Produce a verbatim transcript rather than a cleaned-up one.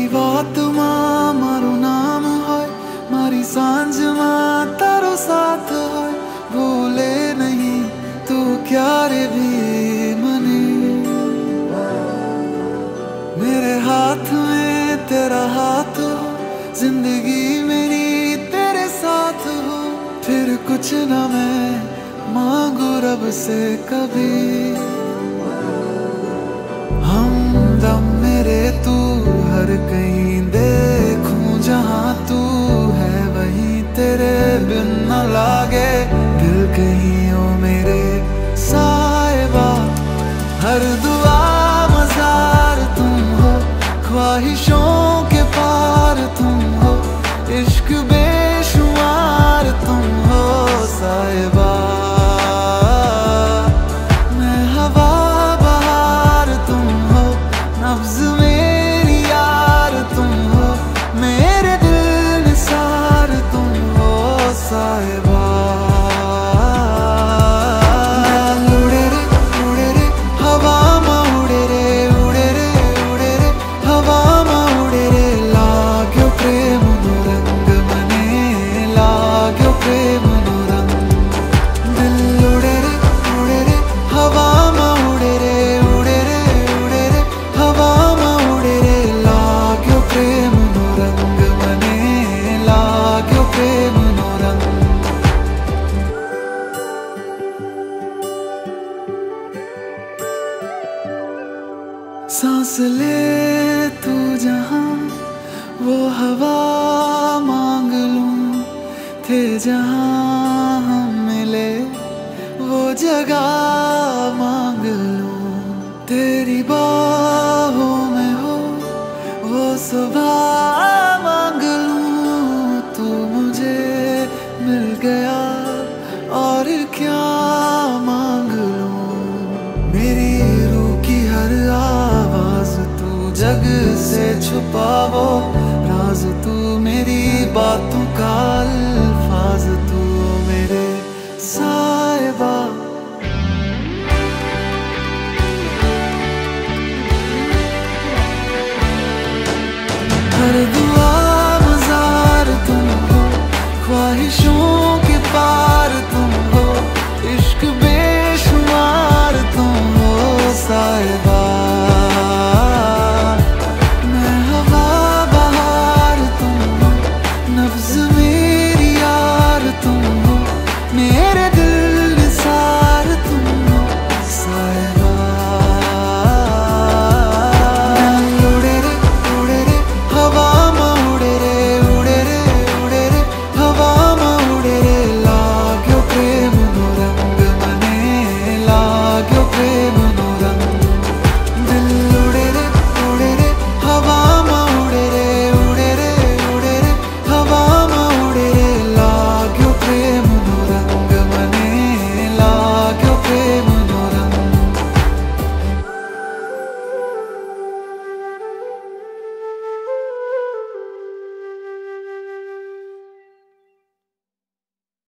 વાતમાં મારું નામ હોય, મારી સાંજમાં તારો સાથ હોય, ભૂલે નહીં તું ક્યારે भी मने। मेरे हाथ में तेरा हाथ हो, जिंदगी मेरी तेरे साथ हो, फिर कुछ न मैं मांगू रब से कभी। हमदम मेरे तू हर कहीं देखूं जहां तू है वहीं तेरे बिन न लागे दिल कहीं ओ मेरे साहिबा। हर दुआ मजार तुम हो, ख्वाहिशों के पार तुम हो, इश्क बेशुमार तुम हो साहिबा। मैं हवा बहार तुम हो, नब्ज मेरी यार तुम हो, मेरे दिल निसार तुम हो साहिबा। उड़े रे उड़े रे हवा में उड़े रे उड़े रे उड़े रे हवा में उड़े रे, लाग्यो प्रेम नो रंग मने लाग्यो प्रेम नो रंग। दिल उड़े रे उड़े रे हवा में उड़े रे उड़े रे उड़े रे हवा में उड़े रे, लाग्यो प्रेम नो रंग मने लाग्यो प्रेम नो रंग। सांस ले तू जहां वो हवा मांग लूं, थे जहां हम मिले वो जगह मांग लूं। तेरी बाहों में हो वो सुबह मांग लूं, तू मुझे मिल गया और क्या मांग लूं। मेरी रूह की हर आवाज तू जग से छुपावो राज तू, मेरी बातों का अल्फाज तू मेरे साहिबा। हर दुआ